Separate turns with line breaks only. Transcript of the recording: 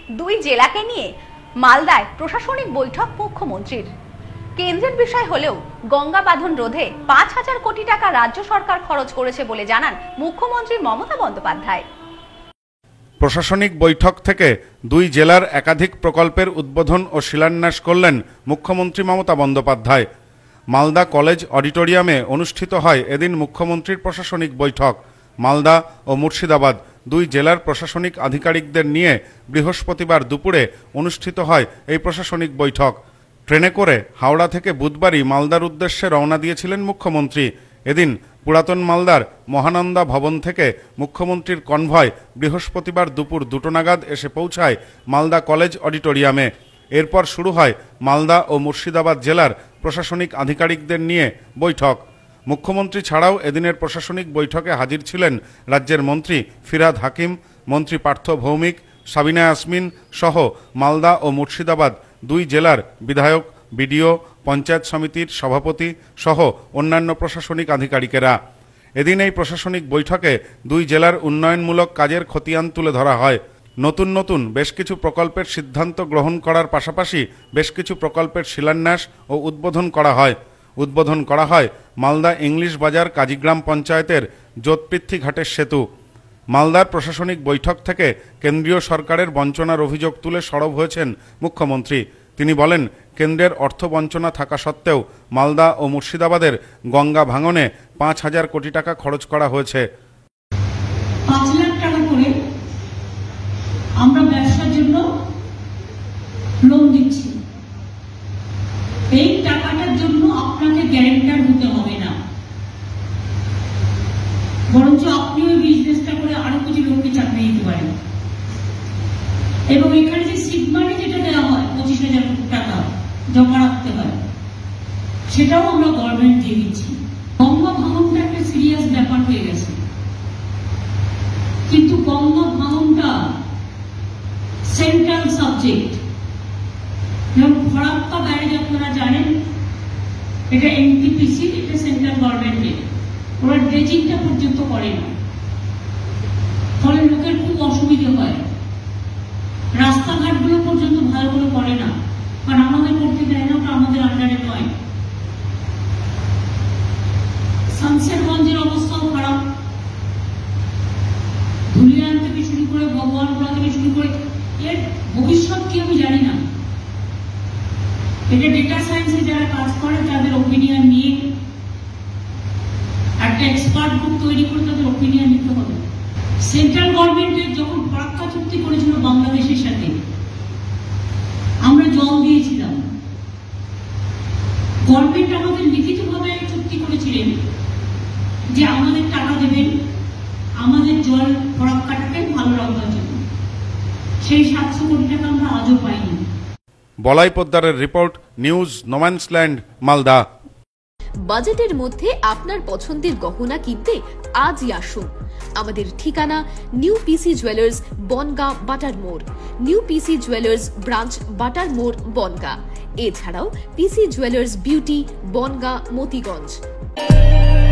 দুই জেলাকে নিয়ে মালদায় প্রশাসনিক বৈঠক মুখ্যমন্ত্রীর। কেন্দ্রের বিষয় হলেও গঙ্গা বাঁধন রোধে ৫,০০০ কোটি টাকা রাজ্য সরকার খরচ করেছে বলে জানান মুখ্যমন্ত্রী মমতা বন্দ্যোপাধ্যায়।
প্রশাসনিক বৈঠক থেকে দুই জেলার একাধিক প্রকল্পের উদ্বোধন ও শিলান্যাস করলেন মুখ্যমন্ত্রী মমতা বন্দ্যোপাধ্যায়। মালদা কলেজ অডিটোরিয়ামে অনুষ্ঠিত হয় এদিন মুখ্যমন্ত্রীর প্রশাসনিক বৈঠক। মালদা ও মুর্শিদাবাদ দুই জেলার প্রশাসনিক আধিকারিকদের নিয়ে বৃহস্পতিবার দুপুরে অনুষ্ঠিত হয় এই প্রশাসনিক বৈঠক। ট্রেনে করে হাওড়া থেকে বুধবারই মালদার উদ্দেশ্যে রওনা দিয়েছিলেন মুখ্যমন্ত্রী। এদিন পুরাতন মালদার মহানন্দা ভবন থেকে মুখ্যমন্ত্রীর কনভয় বৃহস্পতিবার দুপুর 2টো নাগাদ এসে পৌঁছায় মালদা কলেজ অডিটোরিয়ামে। এরপর শুরু হয় মালদা ও মুর্শিদাবাদ জেলার প্রশাসনিক আধিকারিকদের নিয়ে বৈঠক। মুখ্যমন্ত্রী ছাড়াও এদিনের প্রশাসনিক বৈঠকে হাজির ছিলেন রাজ্যের মন্ত্রী ফিরহাদ হাকিম, মন্ত্রী পার্থ ভৌমিক, সাবিনা ইয়াসমিন সহ মালদা ও মুর্শিদাবাদ দুই জেলার বিধায়ক, বিডিও, পঞ্চায়েত সমিতির সভাপতি সহ অন্যান্য প্রশাসনিক আধিকারিকেরা। এদিন এই প্রশাসনিক বৈঠকে দুই জেলার উন্নয়নমূলক কাজের খতিয়ান তুলে ধরা হয়। নতুন নতুন বেশ কিছু প্রকল্পের সিদ্ধান্ত গ্রহণ করার পাশাপাশি বেশ কিছু প্রকল্পের শিলান্যাস ও উদ্বোধন করা হয় মালদা ইংলিশ বাজার কাজীগ্রাম পঞ্চায়েতের জোতপৃথ্বী ঘাটের সেতু। মালদার প্রশাসনিক বৈঠক থেকে কেন্দ্রীয় সরকারের বঞ্চনার অভিযোগ তুলে সরব হয়েছেন মুখ্যমন্ত্রী। তিনি বলেন, কেন্দ্রের অর্থ বঞ্চনা থাকা সত্ত্বেও মালদা ও মুর্শিদাবাদের গঙ্গা ভাঙনে ৫,০০০ কোটি টাকা খরচ করা হয়েছে।
৫ লাখ টাকা করে আমরা ব্যবসার জন্য লোন দিচ্ছি। এই টাকাটার জন্য আপনাকে গ্যারান্টার হতে হবে না, বরঞ্চ আপনি ওই বিজনেসটা করে আরো কিছু লোককে চাকরি দিতে পারেন। এবং এখানে যে সিড মানি যেটা দেওয়া হয় ২৫,০০০ টাকা জমা রাখতে হয়, সেটাও আমরা গভর্নমেন্ট দিয়ে দিচ্ছি। গঙ্গা ভাঙনটা একটা সিরিয়াস ব্যাপার হয়ে গেছে, কিন্তু গঙ্গা ভাঙনটা সেন্ট্রাল সাবজেক্ট। যেমন ফরাক্কা ব্যারেজ আপনারা জানেন, এটা এনটিপিসি, এটা সেন্ট্রাল গভর্নমেন্টের। ওরা ড্রেজিংটা পর্যন্ত করে না, ফলে লোকের খুব অসুবিধা হয়। রাস্তাঘাটগুলো পর্যন্ত ভালো করে করে না, কারণ আমাদের করতে দেয় না, ওটা আমাদের আন্ডারে নয়। শামশেরগঞ্জের অবস্থাও খারাপ, ধুলিয়ান থেকে শুরু করে ভগবানপুরা থেকে শুরু করে এর ভবিষ্যৎ কি আমি জানি না। এটা ডেটা সায়েন্সে যারা কাজ করে তাদের ওপিনিয়ন নিয়ে একটা এক্সপার্ট গ্রুপ তৈরি করে তাদের ওপিনিয়ন নিতে হবে। সেন্ট্রাল গভর্নমেন্টের যখন ফরাক্কা চুক্তি করেছিল বাংলাদেশের সাথে, আমরা জল দিয়েছিলাম। গভর্নমেন্ট আমাদের লিখিতভাবে চুক্তি করেছিলেন যে আমাদের টাকা দেবেন আমাদের জল ফরাক্কাটাকে ভালো রাখবার জন্য। সেই ৭০০ কোটি টাকা আমরা আজও পাইনি।
বলাই পোদ্দারের রিপোর্ট, নিউজ নোম্যান্সল্যান্ড, মালদা।
বাজেটের মধ্যে আপনার পছন্দের গহনা কিনতে আজই আসুন। আমাদের ঠিকানা নিউ পিসি জুয়েলার্স, বনগাঁ, বাটার মোড়। নিউ পিসি জুয়েলার্স ব্রাঞ্চ, বাটার মোড়, বনগাঁ। এছাড়াও PC jewellers beauty, Bongaon, Motiganj.